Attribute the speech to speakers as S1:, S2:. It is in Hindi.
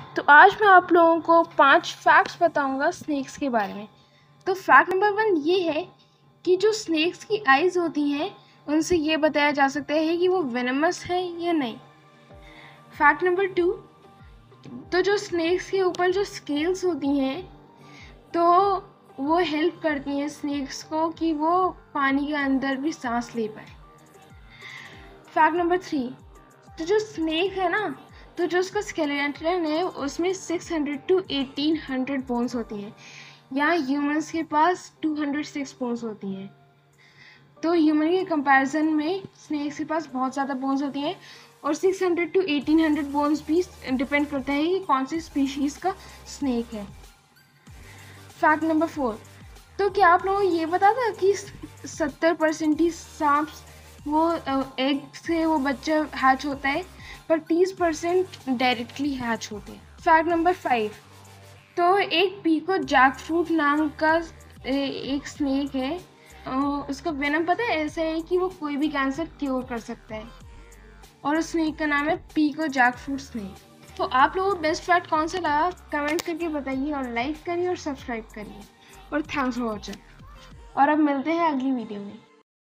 S1: तो आज मैं आप लोगों को 5 फैक्ट्स बताऊंगा स्नेक्स के बारे में। तो फैक्ट नंबर 1 ये है कि जो स्नेक्स की आइज़ होती हैं उनसे ये बताया जा सकता है कि वो वेनमस है या नहीं। फैक्ट नंबर 2, तो जो स्नेक्स के ऊपर जो स्केल्स होती हैं तो वो हेल्प करती हैं स्नेक्स को कि वो पानी के अंदर भी सांस ले पाए। फैक्ट नंबर 3, तो जो स्नेक है ना, तो जो उसका स्केलेटन है उसमें 600 to 1800 बोन्स होती हैं। यहाँ ह्यूमंस के पास 206 बोन्स होती हैं। तो ह्यूमन के कंपैरिजन में स्नेक्स के पास बहुत ज़्यादा बोन्स होती हैं और 600 to 1800 बोन्स भी डिपेंड करता है कि कौन सी स्पीशीज़ का स्नेक है। फैक्ट नंबर 4, तो क्या आप लोगों को ये पता था कि 70% ही सांप वो एग से वो बच्चा हैच होता है, पर 30% डायरेक्टली हैच होते हैं। फैक्ट नंबर 5, तो एक पीको जैकफ्रूट नाम का एक स्नेक है, उसका वेनम पता है ऐसा है कि वो कोई भी कैंसर क्योर कर सकता है और उस स्नेक का नाम है पीको जैकफ्रूट स्नेक। तो आप लोगों को बेस्ट फैक्ट कौन सा लगा कमेंट करके बताइए और लाइक करिए और सब्सक्राइब करिए और थैंक्स फॉर वॉचिंग। और अब मिलते हैं अगली वीडियो में।